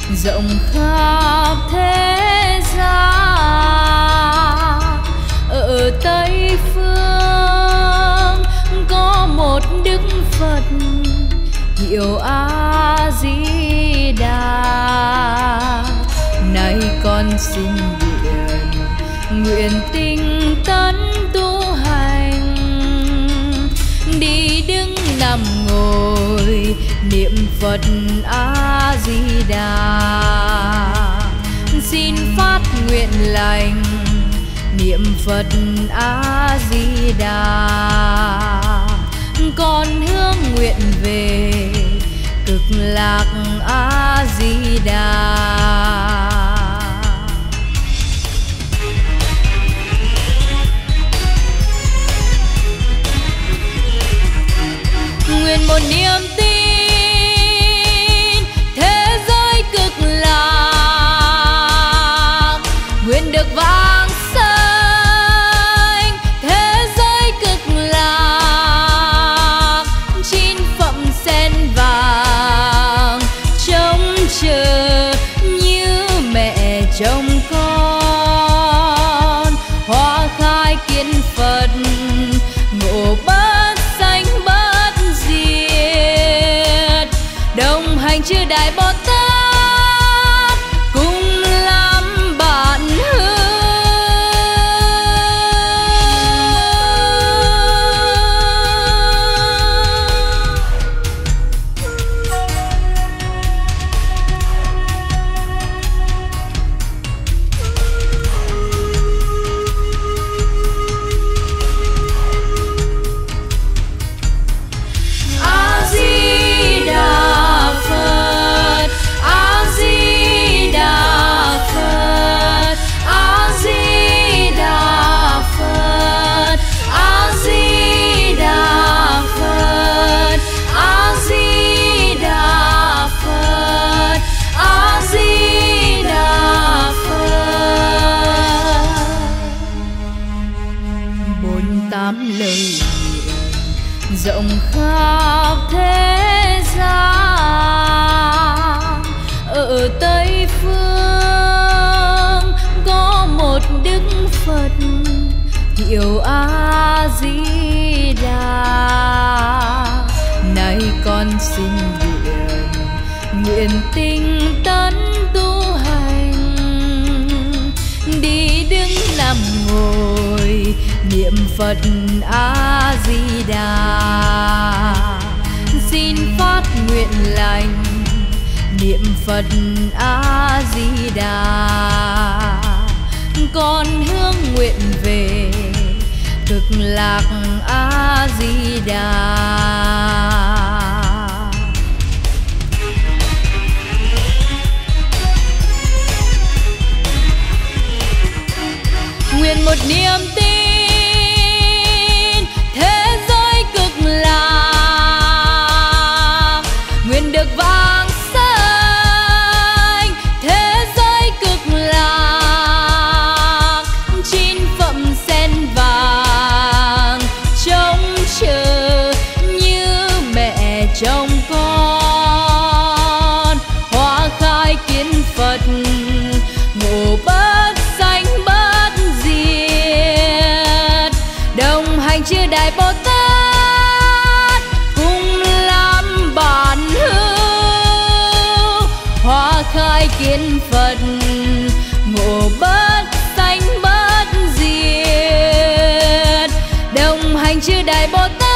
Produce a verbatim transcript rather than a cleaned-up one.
rộng khắp thế gian. Ở Tây phương có một Đức Phật hiệu A Di Đà. Nay con xin nguyện nguyện tinh tấn tu hành, đi đứng nằm ngồi niệm Phật A Di Đà. Xin phát nguyện lành niệm Phật A Di Đà. Con hướng nguyện về cực lạc A Di Đà. Nguyện một niềm tin thế giới cực lạc, nguyện được vãng sanh thế giới cực lạc. Chín phẩm sen vàng trông chờ như mẹ trông con, hoa khai kiến Phật ngộ bất sanh bất diệt. Đồng hành chư Đại Bồ Tát cùng làm bạn hữu. A Di Đà Phật, A Di Đà Phật, A Di Đà Phật, A Di Đà Phật, A Di Đà Phật, A Di Đà Phật. Bốn tám lời rộng khắp thế gian. Ở Tây phương có một Đức Phật hiệu A Di Đà. Nay con xin nguyện nguyện tinh tấn tu hành, đi đứng nằm ngồi niệm Phật A Di Đà. Xin phát nguyện lành niệm Phật A Di Đà. Con hướng nguyện về cực lạc A Di Đà. Nguyện một niềm tin thế giới cực lạc, nguyện được vãng sanh thế giới cực lạc. Chín phẩm sen vàng trông chờ như mẹ trông con, hoa khai kiến Phật ngộ bất sanh bất diệt. Đồng hành chư Đại Bồ Tát cùng làm bạn hữu, hoa khai kiến Phật ngộ bất sanh bất diệt. Đồng hành chư Đại Bồ Tát